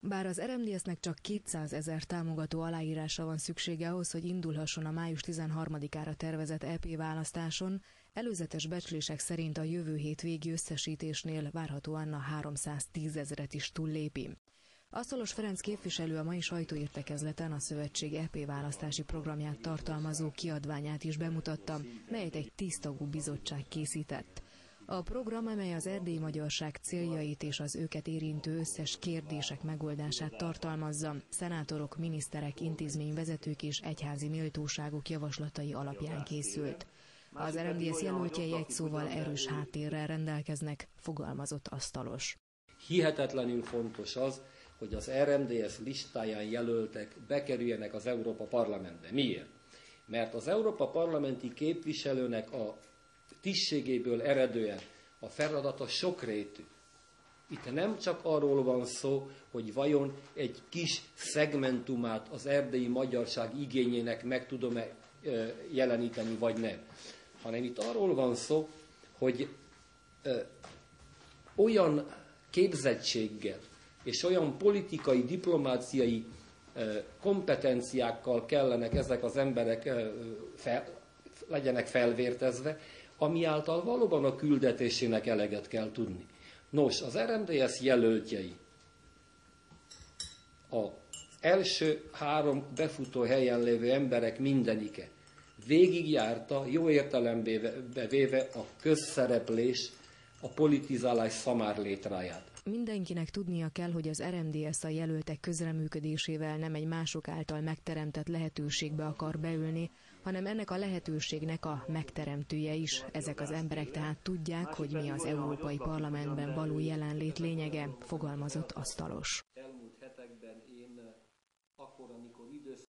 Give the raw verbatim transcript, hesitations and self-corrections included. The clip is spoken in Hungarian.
Bár az er em dé es-nek csak kétszázezer támogató aláírása van szüksége ahhoz, hogy indulhasson a május tizenharmadikára tervezett é pé választáson, előzetes becslések szerint a jövő hét végi összesítésnél várhatóan a háromszáztízezret is túllépi. Asztalos Ferenc képviselő a mai sajtóértekezleten a szövetség é pé választási programját tartalmazó kiadványát is bemutatta, melyet egy tíztagú bizottság készített. A program, amely az erdélyi magyarság céljait és az őket érintő összes kérdések megoldását tartalmazza, szenátorok, miniszterek, intézményvezetők és egyházi méltóságok javaslatai alapján készült. Az er em dé es jelöltjei egy szóval erős háttérrel rendelkeznek, fogalmazott Asztalos. Hihetetlenül fontos az, hogy az er em dé es listáján jelöltek bekerüljenek az Európa Parlamentbe. Miért? Mert az Európa Parlamenti képviselőnek a tisztségéből eredően a feladata sokrétű. Itt nem csak arról van szó, hogy vajon egy kis szegmentumát az erdélyi magyarság igényének meg tudom-e jeleníteni, vagy nem. Hanem itt arról van szó, hogy ö, olyan képzettséggel és olyan politikai, diplomáciai ö, kompetenciákkal kellenek ezek az emberek ö, fel, legyenek felvértezve, ami által valóban a küldetésének eleget kell tudni. Nos, az er em dé es jelöltjei az első három befutó helyen lévő emberek mindenike végigjárta, jó értelembe véve a közszereplés, a politizálás szamárlétráját. Mindenkinek tudnia kell, hogy az er em dé es a jelöltek közreműködésével nem egy mások által megteremtett lehetőségbe akar beülni, hanem ennek a lehetőségnek a megteremtője is. Ezek az emberek tehát tudják, hogy mi az Európai Parlamentben való jelenlét lényege, fogalmazott Asztalos.